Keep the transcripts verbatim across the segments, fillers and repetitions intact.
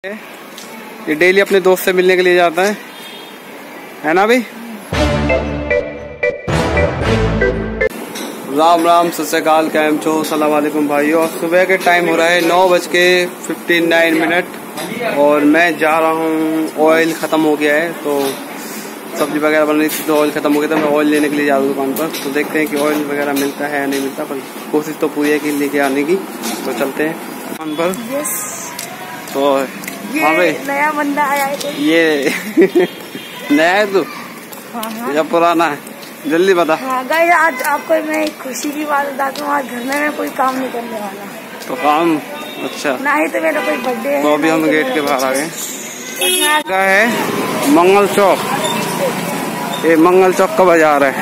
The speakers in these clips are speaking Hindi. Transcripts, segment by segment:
ये डेली अपने दोस्त से मिलने के लिए जाता है, है ना भाई? राम राम, सत श्री अकाल, कैम छो, सलाम वालेकुम भाइयों। और सुबह के टाइम हो रहा है नौ बज के फिफ्टी नाइन मिनट और मैं जा रहा हूँ। ऑयल ख़त्म हो गया है तो सब्जी वगैरह बन रही थी तो ऑयल ख़त्म हो गया था। मैं ऑयल लेने के लिए जा रहा हूँ दुकान पर, तो देखते हैं कि ऑयल वगैरह मिलता है या नहीं मिलता, पर कोशिश तो पूरी है कि लेके आने की। तो चलते हैं दुकान पर। तो हाँ भाई, नया बंदा आया है। ये नया है तू या पुराना है? जल्दी बता। हाँ गाइस, आज आपको मैं एक खुशी की बात बताता हूँ। आज घर में मैं कोई काम नहीं करने वाला। तो काम? अच्छा, ना ही तो मेरा कोई बर्थडे है। तो अभी हम गेट के बाहर आ गए। क्या है? मंगल चौक। ये मंगल चौक का बाजार है।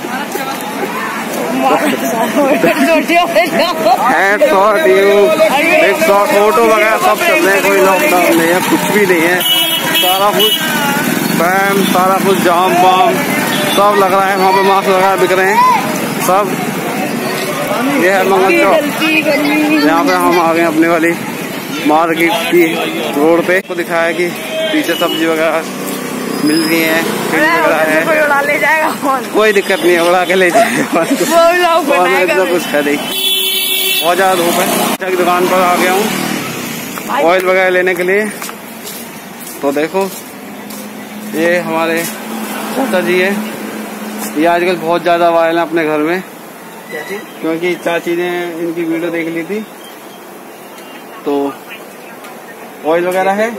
एक सौ ऑटो वगैरह सब चल रहे हैं, कोई लॉकडाउन नहीं है, कुछ भी नहीं है। सारा कुछ बैम, सारा कुछ जाम वाम सब लग रहा है। वहाँ पे मास्क वगैरह बिक रहे हैं सब। ये है मंगल चौक। यहाँ पे हम आ गए अपने वाली मार्केट की रोड पे। को दिखाया कि पीछे सब्जी वगैरह मिल रही है, है। कोई उड़ा ले जाएगा फोन, कोई दिक्कत नहीं है, उड़ा के ले जाएगा। तो कुछ है नहीं, बहुत ज्यादा धूप है। की दुकान पर आ गया हूँ ऑयल वगैरह लेने के लिए। तो देखो ये हमारे चाचा जी है, ये आजकल बहुत ज्यादा वायरल है अपने घर में, क्योंकि चाची ने इनकी वीडियो देख ली थी। तो ऑयल वगैरह है,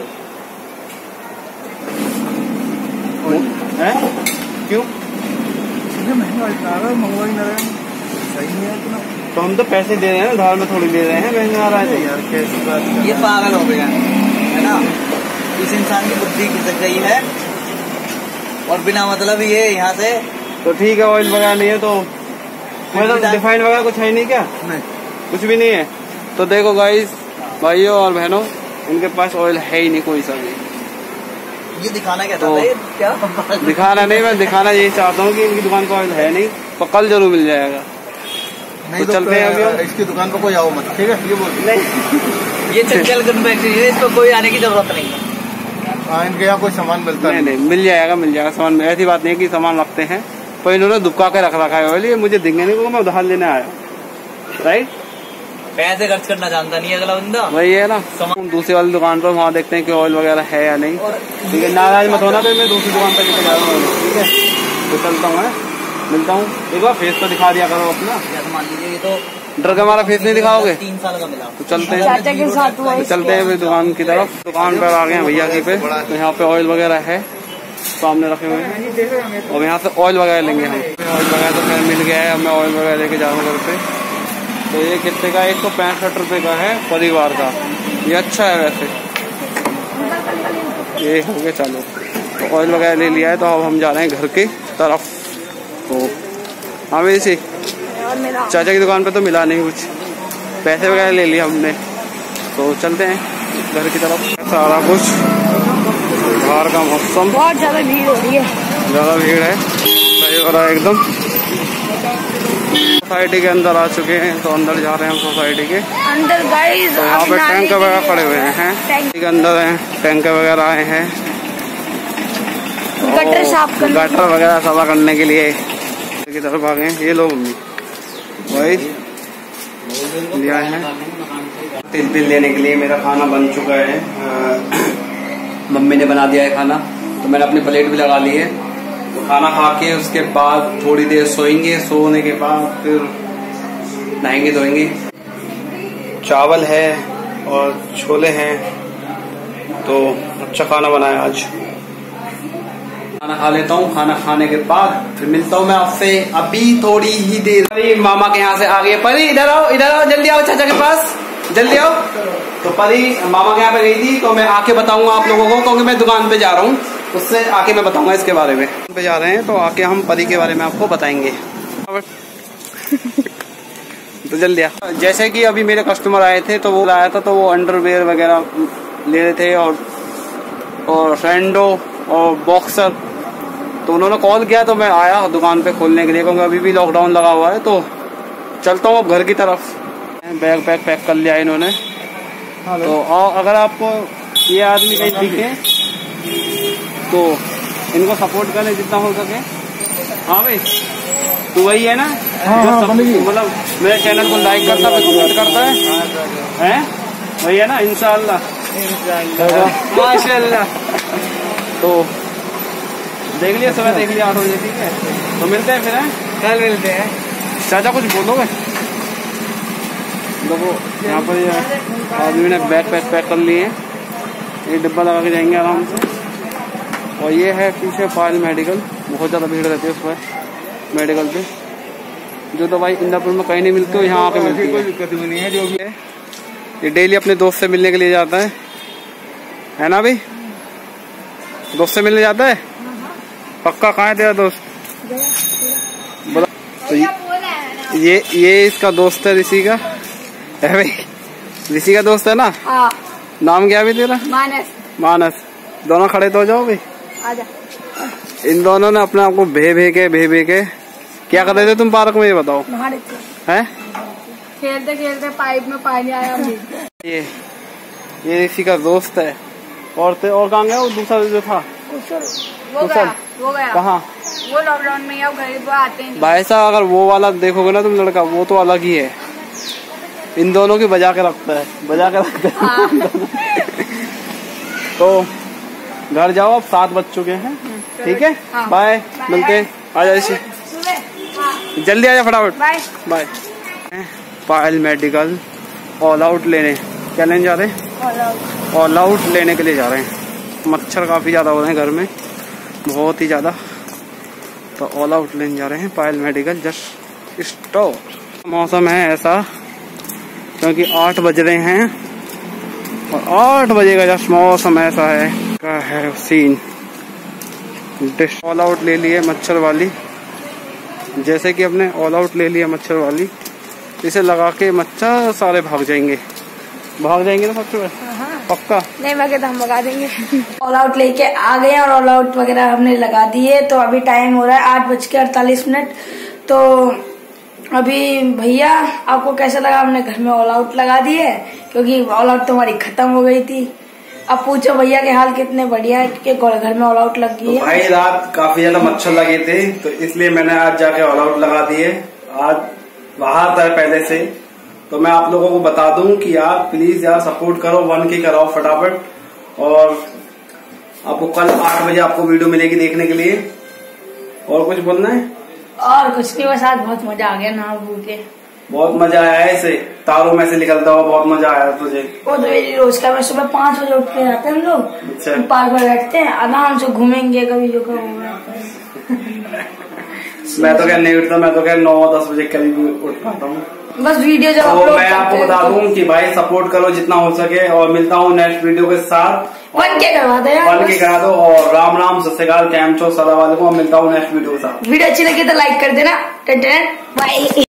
है? क्यों महंगा मंगवा ही सही नहीं है? तो हम तो पैसे दे रहे हैं, उधार में थोड़ी ले रहे हैं। महंगा आ रहा है यार, कैसी बात? ये पागल हो गया है ना, इस इंसान की बुद्धि खिसक गई है और बिना मतलब ये यहाँ से। तो ठीक है, ऑयल वगैरह नहीं है तो मतलब डिफाइन वगैरह कुछ है नहीं क्या? नहीं, कुछ भी नहीं है। तो देखो गाइस, भाइयों और बहनों, इनके पास ऑयल है ही नहीं कोई सा भी। ये दिखाना क्या था? तो क्या दिखाना नहीं, मैं दिखाना यही चाहता हूँ कि इनकी दुकान पर ऑयल है नहीं, तो कल जरूर मिल जाएगा। नहीं तो चलते हैं अभी इसकी दुकान पर कोई आओ मत, ठीक है? ये बोल नहीं, ये चंचल गन फैक्ट्री है, इसको कोई आने की जरूरत नहीं है। इनके यहाँ कोई सामान मिलता नहीं? नहीं, मिल जाएगा, मिल जाएगा सामान। ऐसी बात नहीं है कि सामान रखते हैं, पर इन्होंने दुबका के रख रखा है ऑयल। ये मुझे दिखेंगे नहीं, मैं उधार लेने आया, राइट? पैसे खर्च करना जानता नहीं अगला बंदा, वही है ना। दूसरी वाली दुकान पर वहाँ देखते हैं कि ऑयल वगैरह है या नहीं। ठीक है, नाराज मत होना, तो मैं दूसरी दुकान पर लेकर जा रहा हूँ। ठीक है, तो चलता हूँ, मिलता हूँ। एक बार फेस तो दिखा दिया करो अपना। मान लीजिए ये तो डर के हमारा फेस नहीं दिखाओगे? तीन साल का मिला। तो चलते हैं, तो चलते हैं दुकान की तरफ। दुकान पर आ गए हैं भैया की पे। तो यहाँ पे ऑयल वगैरह है, सामने रखे हुए हैं, और यहाँ से ऑयल वगैरह लेंगे हम। ऑयल वगैरह तो खैर मिल गया है, अब मैं ऑयल वगैरह लेके जा रहा हूँ घर पे। तो ये कितने का? एक सौ पैंसठ रुपये का है परिवार का। ये अच्छा है वैसे। ये हो गया, चलो। तो ऑयल वगैरह ले लिया है, तो अब हम जा रहे हैं घर की तरफ। तो हाँ वैसे चाचा की दुकान पे तो मिला नहीं कुछ, पैसे वगैरह ले लिए हमने। तो चलते हैं घर की तरफ। सारा कुछ बाहर का मौसम, बहुत ज्यादा भीड़ हो रही है, ज्यादा भीड़ है, सही हो रहा है एकदम। सोसाइटी के अंदर आ चुके हैं, तो अंदर जा रहे हैं हम सोसाइटी के अंदर। गाइस, तो यहाँ पे टैंक वगैरह खड़े हुए हैं, टैंक के अंदर है, टैंक वगैरह आए हैं गटर साफ करने, गटर वगैरह साफ करने के लिए की तरफ आ गए। ये लो मम्मी भाई लिया है तिल तिल लेने के लिए। मेरा खाना बन चुका है, मम्मी ने बना दिया है खाना, तो मैंने अपनी प्लेट भी लगा ली है। तो खाना खा के उसके बाद थोड़ी देर सोएंगे, सोने के बाद फिर नहाएंगे धोएंगे। चावल है और छोले हैं, तो अच्छा खाना बनाया आज। खाना खा लेता हूँ, खाना खाने के बाद फिर मिलता हूँ मैं आपसे अभी थोड़ी ही देर। परी मामा के यहाँ से आ गई। परी इधर आओ, इधर आओ, जल्दी आओ चाचा के पास, जल्दी आओ। तो परी मामा के यहाँ पे गई थी, तो मैं आके बताऊंगा आप लोगों को, क्योंकि मैं दुकान पे जा रहा हूँ, उससे आके मैं बताऊंगा इसके बारे में। पे जा रहे हैं तो आके हम परी के बारे में आपको बताएंगे। तो जल्दी आ। जैसे कि अभी मेरे कस्टमर आए थे, तो वो आया था, तो वो अंडरवेयर वगैरह ले रहे थे और और सैंडो और बॉक्सर। तो उन्होंने कॉल किया, तो मैं आया दुकान पे खोलने के लिए, क्योंकि अभी भी लॉकडाउन लगा हुआ है। तो चलता हूँ अब घर की तरफ। बैग पैक पैक कर लिया इन्होंने। तो अगर आपको ये आदमी कहीं दिखे तो इनको सपोर्ट करें जितना हो सके। हाँ भाई, तो वही है ना जो मतलब मेरे चैनल को लाइक करता है, सपोर्ट करता है, हैं वही है ना। इंशाअल्लाह माशाअल्लाह। तो देख लिया, सुबह देख लिया आठ बजे, ठीक है। तो मिलते हैं फिर, हैं कल मिलते हैं। चाचा कुछ बोलोगे? देखो यहाँ पर ये आदमी ने बैग पैक पैक कर लिए हैं, ये डिब्बा लगा के जाएंगे आराम से। और ये है पीछे पायल मेडिकल, बहुत ज़्यादा भीड़ रहती है उस पर मेडिकल पे। जो दवाई इंदापुर में कहीं नहीं मिलती है यहाँ आके मिलती है। कोई दिक्कत भी नहीं है। जो भी है ये डेली अपने दोस्त से मिलने के लिए जाता है, है ना भाई? दोस्त से मिलने जाता है पक्का। कहाँ है तेरा दोस्त? बोला तो ये, ये ये इसका दोस्त है ऋषि का, है भाई? ऋषि का दोस्त है ना? हाँ। नाम क्या है भाई तेरा? मानस। मानस। दोनों खड़े तो हो जाओ भाई। आजा। इन दोनों ने अपने आप को भे भे के भे भे के क्या कर रहे थे तुम पार्क में, ये बताओ? हैं? खेलते खेलते पाइप में पानी आया। ये ये ऋषि का दोस्त है। और ते, और कहाँ गया वो दूसरा जो था? वो गया, वो गया। कहाँ? वो लॉकडाउन में अब गरीब आते हैं। भाई साहब अगर वो वाला देखोगे ना तुम लड़का, वो तो अलग ही है। इन दोनों की बजा के रखता है, बजा के रखता है। हाँ। तो घर जाओ, अब सात बज चुके हैं, ठीक है। हाँ। बाय, मिलते हैं। आ जाओ इसी जल्दी आ जाओ फटाफट। Bye bye. Payal medical all out लेने क्या लेने जा रहे हैं? ऑल आउट लेने के लिए जा रहे हैं। मच्छर काफी ज्यादा हो रहे हैं घर में, बहुत ही ज्यादा। तो ऑल आउट लेने जा रहे हैं पायल मेडिकल जस्ट स्टोर। मौसम है ऐसा क्योंकि आठ बज रहे हैं और आठ बजे का जस्ट मौसम ऐसा है का है सीन। ऑल आउट ले लिए मच्छर वाली, जैसे कि हमने ऑल आउट ले लिया मच्छर वाली, इसे लगा के मच्छर सारे भाग जाएंगे। भाग जाएंगे ना मच्छर? पक्का नहीं भागे तो हम भगा देंगे। ऑल आउट लेके आ गए और ऑल आउट वगैरह हमने लगा दिए। तो अभी टाइम हो रहा है आठ बज के अड़तालीस मिनट। तो अभी भैया आपको कैसा लगा? हमने घर में ऑल आउट लगा दिए क्योंकि ऑल आउट तो हमारी खत्म हो गई थी। अब पूछो भैया के हाल कितने बढ़िया है कि घर में ऑल आउट लग गई है। तो भाई रात काफी ज्यादा मच्छर लगे थे तो इसलिए मैंने आज जाके ऑल आउट लगा दिए। आज बाहर था पहले से, तो मैं आप लोगों को बता दूं कि यार प्लीज यार सपोर्ट करो, वन के कराओ फटाफट। और आपको कल आठ बजे आपको वीडियो मिलेगी देखने के लिए। और कुछ बोलना है? और कुछ नहीं, बस आज बहुत मजा आ गया नहा धो के। बहुत मजा आया है, ऐसे तारों में से निकलता हुआ बहुत मजा आया तुझे? वो तो मेरी रोज का, मैं सुबह पाँच बजे उठ के जाते हैं हम लोग। अच्छा। पार्क में बैठते हैं, आराम से घूमेंगे, कभी जो कभी। मैं तो क्या नहीं उठता, मैं तो क्या नौ दस बजे करीब उठ पाता हूँ। बस वीडियो जब तो मैं आपको बता दूं कि भाई सपोर्ट करो जितना हो सके। और मिलता हूँ नेक्स्ट वीडियो के साथ। वन के करवा दो यार, वन के करा दो। और राम राम सत श्री अकाल, कैम छो, सलाम वालेकुम। मिलता हूँ नेक्स्ट वीडियो के साथ। वीडियो अच्छी लगी तो लाइक कर देना। बाय।